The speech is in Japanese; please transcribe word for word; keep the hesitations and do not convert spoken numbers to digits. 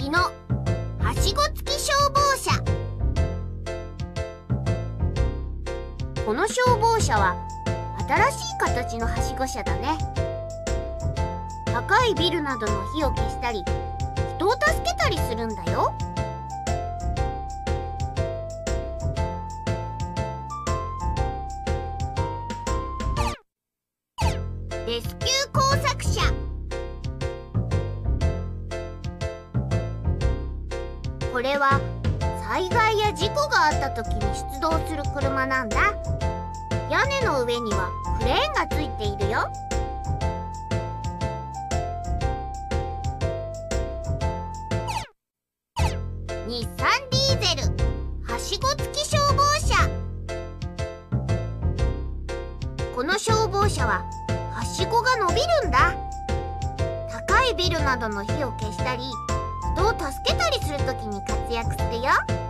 のはしご付き消防車。この消防車は新しい形のはしご車だね。高いビルなどの火を消したり人を助けたりするんだよ。レスキュー工作車。これは災害や事故があった時に出動する車なんだ。屋根の上にはクレーンがついているよ。日産ディーゼルはしご付き消防車。この消防車ははしごが伸びるんだ。高いビルなどの火を消したり人を助けたりするときに活躍するよ。